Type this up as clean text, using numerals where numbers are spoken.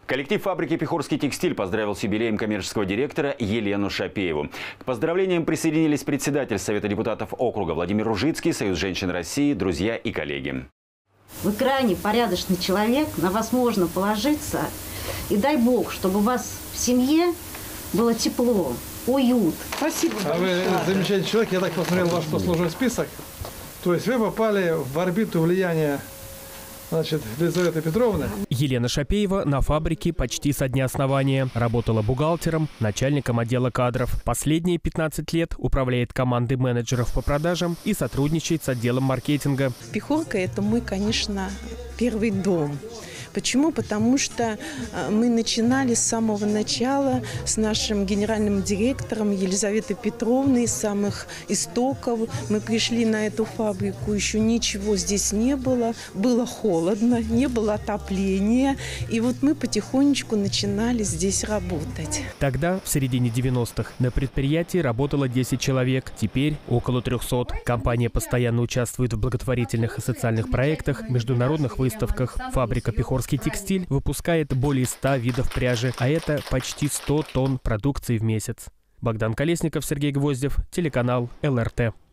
Коллектив фабрики «Пехорский текстиль» поздравил с юбилеем коммерческого директора Елену Шапееву. К поздравлениям присоединились председатель Совета депутатов округа Владимир Ружицкий, Союз женщин России, друзья и коллеги. Вы крайне порядочный человек, на вас можно положиться. И дай Бог, чтобы у вас в семье было тепло, уют. Спасибо большое. Вы замечательный человек, я так посмотрел ваш послужной список. То есть вы попали в орбиту влияния, значит, Елизаветы Петровны. Елена Шапеева на фабрике почти со дня основания. Работала бухгалтером, начальником отдела кадров. Последние 15 лет управляет командой менеджеров по продажам и сотрудничает с отделом маркетинга. Пехорка – это мой, конечно, первый дом. Почему? Потому что мы начинали с самого начала с нашим генеральным директором Елизаветой Петровной, с самых истоков. Мы пришли на эту фабрику, еще ничего здесь не было. Было холодно, не было отопления. И вот мы потихонечку начинали здесь работать. Тогда, в середине 90-х, на предприятии работало 10 человек. Теперь около 300. Компания постоянно участвует в благотворительных и социальных проектах, международных выставках. Фабрика «Пехорский текстиль» выпускает более 100 видов пряжи, а это почти 100 тонн продукции в месяц. Богдан Колесников, Сергей Гвоздев, телеканал ЛРТ.